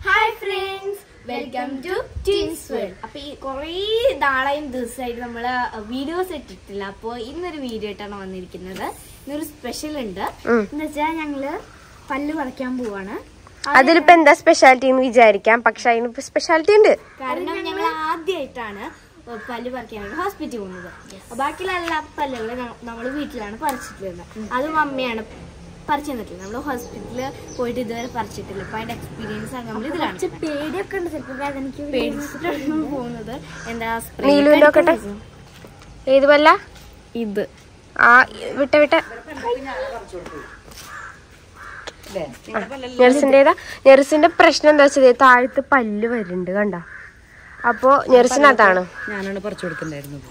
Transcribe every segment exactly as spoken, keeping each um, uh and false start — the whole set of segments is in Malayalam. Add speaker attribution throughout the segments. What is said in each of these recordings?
Speaker 1: Hi friends, welcome to Twins World. അപ്പോൾ ഈ കുറേ നാളെയും ദിവസമായിട്ട് നമ്മൾ വീഡിയോസ് ഇട്ടിട്ടില്ല. അപ്പോൾ ഇന്നൊരു വീഡിയോ ആയിട്ടാണ് വന്നിരിക്കുന്നത്. ഇന്നൊരു സ്പെഷ്യൽ ഉണ്ട്. എന്ന് വെച്ചാൽ ഞങ്ങള് പല്ല് പറിക്കാൻ പോവാണ്.
Speaker 2: അതിലിപ്പോ എന്താ സ്പെഷ്യാലിറ്റി എന്ന് വിചാരിക്കാം, പക്ഷെ അതിന് സ്പെഷ്യാലിറ്റി ഉണ്ട്.
Speaker 1: കാരണം ഞങ്ങൾ ആദ്യമായിട്ടാണ് പല്ല് പറിക്കാനായിട്ട് ഹോസ്പിറ്റലിൽ പോകുന്നത്. ബാക്കിയുള്ള എല്ലാ പല്ലുകളും നമ്മൾ വീട്ടിലാണ് പറിച്ചിട്ടുള്ളത്. അത് മമ്മിയാണ് പറിച്ചു തന്നിട്ടില്ല. നമ്മൾ ഹോസ്പിറ്റലിൽ പോയിട്ട് ഇതുവരെ പറിച്ചിട്ടില്ല. അപ്പൊ അതിന്റെ എക്സ്പീരിയൻസ് ആണ് നമ്മൾ ഇതിലാണ്. പേടിയൊക്കെ ഉണ്ട്, ചിലപ്പോൾ വേദനയ്ക്ക് പേടിച്ചിട്ടാണ് പോകുന്നത്. എന്താ
Speaker 2: നീലുവിന്റെ ഏത് പല്ല
Speaker 1: ഇത്?
Speaker 2: ആ വിട്ട വിട്ട നെർസിന്റേതാ. നെർസിന്റെ പ്രശ്നം എന്താ വെച്ചാൽ താഴത്ത് പല്ല് വരുന്നുണ്ട്, കണ്ട. അപ്പൊ നെർസിനകത്താണ്
Speaker 3: ഞാനാണ് പറിച്ചു കൊടുക്കണ്ടായിരുന്നത്.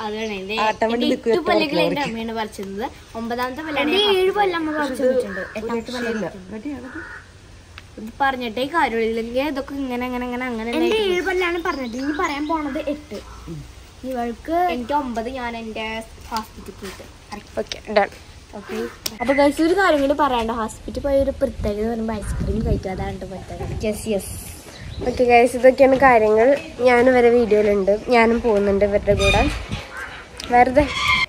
Speaker 1: അമ്മയാണ് പറിച്ചത്. ഒമ്പതാമത്തെ പല്ലാണ് ഏഴ് പല്ലമ്മ പറിച്ചിട്ടുണ്ട്. എട്ടാമത്തെ പല്ല് പറഞ്ഞിട്ടേ കാര്യമില്ലെങ്കിൽ ഇതൊക്കെ ഇങ്ങനെ അങ്ങനെ അങ്ങനെ അങ്ങനെ ഏഴ് പല്ലാണ് പറഞ്ഞിട്ട്. ഇനി പറയാൻ പോണത് എട്ട്. ഇവൾക്ക് എനിക്ക് ഒമ്പത്. ഞാൻ എന്റെ ഹോസ്പിറ്റലിൽ പോയിട്ട് അപ്പൊ കഴിച്ച ഒരു കാര്യം കൂടി പറയാണ്ട്. ഹോസ്പിറ്റലിൽ പോയ ഒരു പ്രത്യേകത പറയുമ്പോ ഐസ്ക്രീം കഴിക്കാതാണ് പ്രത്യേകത. യെസ് യെസ്
Speaker 2: ഓക്കെ ഗൈസ്, ഇതൊക്കെയാണ് കാര്യങ്ങൾ. ഞാനും വരെ വീഡിയോയിലുണ്ട്, ഞാനും പോകുന്നുണ്ട് ഇവരുടെ കൂടെ വെറുതെ.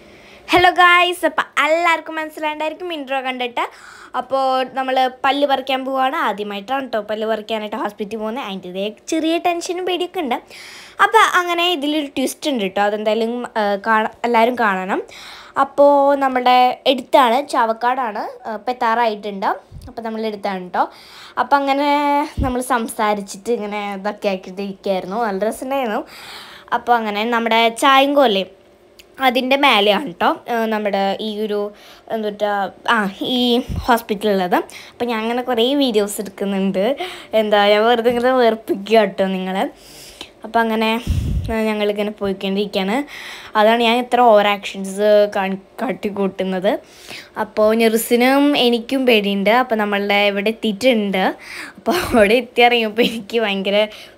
Speaker 1: ഹലോ ഗായ്സ്, അപ്പം എല്ലാവർക്കും മനസ്സിലാണ്ടായിരിക്കും ഇൻട്രോ കണ്ടിട്ട്. അപ്പോൾ നമ്മൾ പല്ല് പറിക്കാൻ പോവുകയാണ്. ആദ്യമായിട്ടാണ് കേട്ടോ പല്ല് പറിക്കാനായിട്ട് ഹോസ്പിറ്റലിൽ പോകുന്നത്. അതിൻ്റെ ചെറിയ ടെൻഷനും പേടിയൊക്കെ ഉണ്ട്. അപ്പോൾ അങ്ങനെ ഇതിലൊരു ട്വിസ്റ്റ് ഉണ്ട് കേട്ടോ. അതെന്തായാലും കാണാൻ എല്ലാവരും കാണണം. അപ്പോൾ നമ്മുടെ എടുത്താണ്, ചാവക്കാടാണ്, പെത്താറായിട്ടുണ്ട്. അപ്പോൾ നമ്മൾ എടുത്താണ് കേട്ടോ. അപ്പം അങ്ങനെ നമ്മൾ സംസാരിച്ചിട്ട് ഇങ്ങനെ ഇതൊക്കെ ആക്കിയിട്ട് ഇരിക്കുകയായിരുന്നു. നല്ല രസമുണ്ടായിരുന്നു. അപ്പോൾ അങ്ങനെ നമ്മുടെ ചായങ്കോല്ലേ അതിൻ്റെ മേലെയാണ് കേട്ടോ നമ്മുടെ ഈ ഒരു എന്താ ആ ഈ ഹോസ്പിറ്റലുള്ളത്. അപ്പം ഞാൻ അങ്ങനെ കുറേ വീഡിയോസ് എടുക്കുന്നുണ്ട്. എന്താ ഞാൻ വെറുതെ ഇങ്ങനെ വേർപ്പിക്കുക കേട്ടോ നിങ്ങൾ. അപ്പം അങ്ങനെ ഞങ്ങളിങ്ങനെ പോയിക്കൊണ്ടിരിക്കുകയാണ്. അതാണ് ഞാൻ ഇത്ര ഓവർ ആക്ഷൻസ് കാണി കാട്ടിക്കൂട്ടുന്നത്. അപ്പോൾ നെർസിനും എനിക്കും പേടിയുണ്ട്. അപ്പോൾ നമ്മളുടെ ഇവിടെ എത്തിയിട്ടുണ്ട്. അപ്പോൾ അവിടെ എത്തിയറിയുമ്പോൾ എനിക്ക് ഭയങ്കര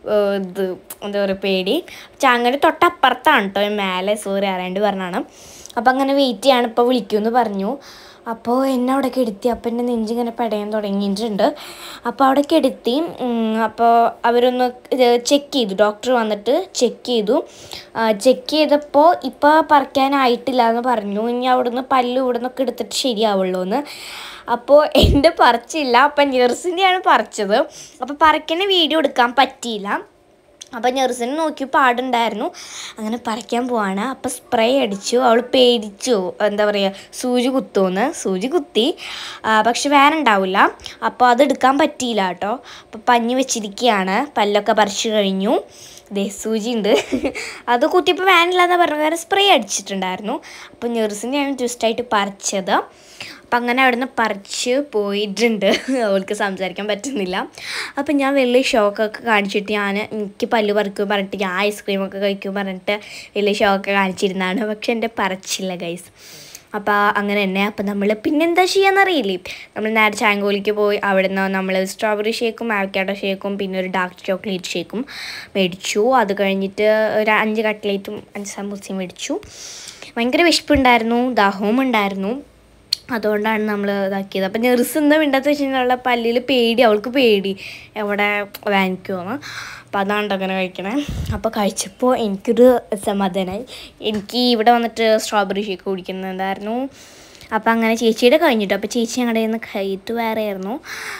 Speaker 1: ഇത് എന്താ പറയുക പേടി. ചാങ്ങയുടെ തൊട്ടപ്പുറത്താണ് കേട്ടോ, മേലെ സോറി അറിയാണ്ട് പറഞ്ഞാണ്. അപ്പോൾ അങ്ങനെ വെയിറ്റ് ചെയ്യാണ്. ഇപ്പോൾ വിളിക്കുമെന്ന് പറഞ്ഞു. അപ്പോൾ എന്നെ അവിടെ കെടുത്തി. അപ്പോൾ എൻ്റെ നെഞ്ചിങ്ങനെ പടയാൻ തുടങ്ങിയിട്ടുണ്ട്. അപ്പോൾ അവിടെ കെടുത്തി. അപ്പോൾ അവരൊന്ന് ചെക്ക് ചെയ്തു, ഡോക്ടർ വന്നിട്ട് ചെക്ക് ചെയ്തു. ചെക്ക് ചെയ്തപ്പോൾ ഇപ്പോൾ പറിക്കാനായിട്ടില്ല എന്ന് പറഞ്ഞു. ഇനി അവിടുന്ന് പല്ല് ഇവിടെ നിന്നൊക്കെ എടുത്തിട്ട് ശരിയാവുള്ളൂ എന്ന്. അപ്പോൾ എൻ്റെ പറിച്ചില്ല. അപ്പം നെർസിൻ്റെയാണ് പറിച്ചത്. അപ്പോൾ പറിക്കുന്ന വീഡിയോ എടുക്കാൻ പറ്റിയില്ല. അപ്പം നെർസിനെ നോക്കി പാടുണ്ടായിരുന്നു. അങ്ങനെ പറിക്കാൻ പോവാണ്. അപ്പം സ്പ്രേ അടിച്ചു. അവൾ പേടിച്ചു, എന്താ പറയുക, സൂചി കുത്തുമെന്ന്. സൂചി കുത്തി, പക്ഷെ വേറെ ഉണ്ടാവില്ല. അപ്പോൾ അതെടുക്കാൻ പറ്റിയില്ല കേട്ടോ. അപ്പോൾ പഞ്ഞി വെച്ചിരിക്കുകയാണ്. പല്ലൊക്കെ പറിച്ചു കഴിഞ്ഞു. ദേ സൂചി ഉണ്ട്. അത് കുത്തിയപ്പോൾ വേനില്ലാന്ന് പറഞ്ഞു, കാരണം സ്പ്രേ അടിച്ചിട്ടുണ്ടായിരുന്നു. അപ്പോൾ നെർസിനെയാണ് ട്വിസ്റ്റായിട്ട് പറിച്ചത്. അപ്പം അങ്ങനെ അവിടെ നിന്ന് പറിച്ച് പോയിട്ടുണ്ട്. അവൾക്ക് സംസാരിക്കാൻ പറ്റുന്നില്ല. അപ്പം ഞാൻ വലിയ ഷോക്കൊക്കെ കാണിച്ചിട്ട് ഞാൻ എനിക്ക് പല്ല് പറിക്കും പറഞ്ഞിട്ട് ഞാൻ ഐസ്ക്രീമൊക്കെ കഴിക്കും പറഞ്ഞിട്ട് വലിയ ഷോക്കൊക്കെ കാണിച്ചിരുന്നതാണ്. പക്ഷെ എൻ്റെ പറിച്ചില്ല ഗൈസ്. അപ്പോൾ അങ്ങനെ തന്നെ. അപ്പം നമ്മൾ പിന്നെന്താ ചെയ്യാന്നറിയില്ലേ, നമ്മൾ നേരെ ചായങ്കോലിക്ക് പോയി അവിടെ നിന്ന് നമ്മൾ സ്ട്രോബെറി ഷേക്കും ആവക്കാഡോ ഷേക്കും പിന്നെ ഒരു ഡാർക്ക് ചോക്ലേറ്റ് ഷേക്കും മേടിച്ചു. അത് കഴിഞ്ഞിട്ട് ഒരു അഞ്ച് കട്ട്ലേറ്റും അഞ്ച് സമൂസയും മേടിച്ചു. ഭയങ്കര വിശപ്പുണ്ടായിരുന്നു, ദാഹവും ഉണ്ടായിരുന്നു. അതുകൊണ്ടാണ് നമ്മൾ ഇതാക്കിയത്. അപ്പം നെർസ് എന്താ വേണ്ടത് വെച്ച് കഴിഞ്ഞാൽ അവളുടെ പല്ലിൽ പേടി, അവൾക്ക് പേടി എവിടെ വാങ്ങിക്കുമെന്ന്. അപ്പം അതാണ് അങ്ങനെ കഴിക്കണേ. അപ്പോൾ കഴിച്ചപ്പോൾ എനിക്കൊരു സമാധാനമായി. എനിക്ക് ഇവിടെ വന്നിട്ട് സ്ട്രോബെറി ഷേക്ക് കുടിക്കുന്നുണ്ടായിരുന്നു. അപ്പോൾ അങ്ങനെ ചേച്ചിയുടെ കഴിഞ്ഞിട്ട്, അപ്പോൾ ചേച്ചി ഞങ്ങളുടെ നിന്ന് കൈയിട്ട് വേറെ ആയിരുന്നു.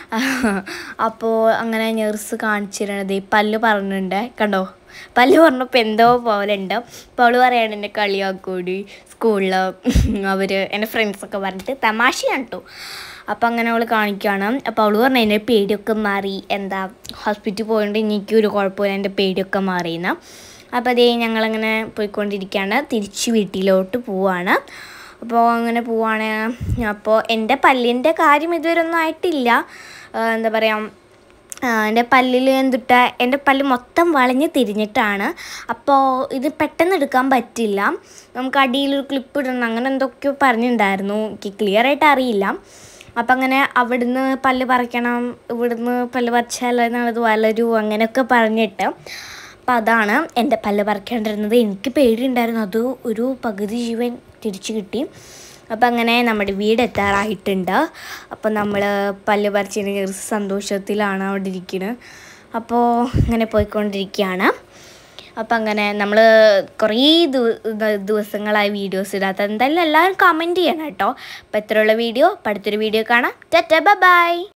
Speaker 1: അപ്പോൾ അങ്ങനെ നെർസ് കാണിച്ചു തരണത് ഈ പല്ല് പറഞ്ഞിട്ടുണ്ട്, കണ്ടോ പല്ല് പറഞ്ഞപ്പോൾ എന്തോ പോലെ ഉണ്ട്. അപ്പോൾ അവൾ പറയാണ് എന്നെ കളിയാക്കൂടി സ്കൂളിൽ അവർ എൻ്റെ ഫ്രണ്ട്സൊക്കെ പറഞ്ഞിട്ട് തമാശയാണ് കേട്ടോ. അപ്പോൾ അങ്ങനെ അവൾ കാണിക്കുകയാണ്. അപ്പോൾ അവൾ പറഞ്ഞു എൻ്റെ പേടിയൊക്കെ മാറി, എന്താ ഹോസ്പിറ്റലിൽ പോയതുകൊണ്ട് എനിക്കൊരു കുഴപ്പമില്ല, എൻ്റെ പേടിയൊക്കെ മാറിയെന്ന്. അപ്പോൾ അതേ ഞങ്ങളങ്ങനെ പോയിക്കൊണ്ടിരിക്കുകയാണ്. തിരിച്ച് വീട്ടിലോട്ട് പോവാണ്. അപ്പോൾ അങ്ങനെ പോവാണ്. അപ്പോൾ എൻ്റെ പല്ലിൻ്റെ കാര്യം ഇതുവരെ ഒന്നും ആയിട്ടില്ല. എന്താ പറയുക, എൻ്റെ പല്ലിൽ എന്തിട്ട എൻ്റെ പല്ല് മൊത്തം വളഞ്ഞ് തിരിഞ്ഞിട്ടാണ്. അപ്പോൾ ഇത് പെട്ടെന്ന് എടുക്കാൻ പറ്റില്ല, നമുക്ക് അടിയിലൊരു ക്ലിപ്പ് ഇടണം, അങ്ങനെ എന്തൊക്കെയോ പറഞ്ഞിട്ടുണ്ടായിരുന്നു. എനിക്ക് ക്ലിയർ ആയിട്ട് അറിയില്ല. അപ്പം അങ്ങനെ അവിടുന്ന് പല്ല് പറിക്കണം, ഇവിടുന്ന് പല്ല് പറിച്ചാൽ അത് വളരൂ, അങ്ങനെയൊക്കെ പറഞ്ഞിട്ട്. അപ്പം അതാണ് എൻ്റെ പല്ല് പറിക്കേണ്ടിരുന്നത്. എനിക്ക് പേടിയുണ്ടായിരുന്നു, അത് ഒരു പകുതി ജീവൻ തിരിച്ചു കിട്ടി. അപ്പം അങ്ങനെ നമ്മുടെ വീട് എത്താറായിട്ടുണ്ട്. അപ്പം നമ്മൾ പല്ല് പറിച്ചതിന് സന്തോഷത്തിലാണ് അവിടെ ഇരിക്കുന്നത്. അപ്പോൾ ഇങ്ങനെ പോയിക്കൊണ്ടിരിക്കുകയാണ്. അപ്പം അങ്ങനെ നമ്മൾ കുറേ ദിവസങ്ങളായി വീഡിയോസ് ഇടാത്ത എന്തായാലും എല്ലാവരും കമൻറ്റ് ചെയ്യണം കേട്ടോ. അപ്പോൾ ഇത്രയുള്ള വീഡിയോ, അപ്പോൾ അടുത്തൊരു വീഡിയോ കാണാം. Tata by.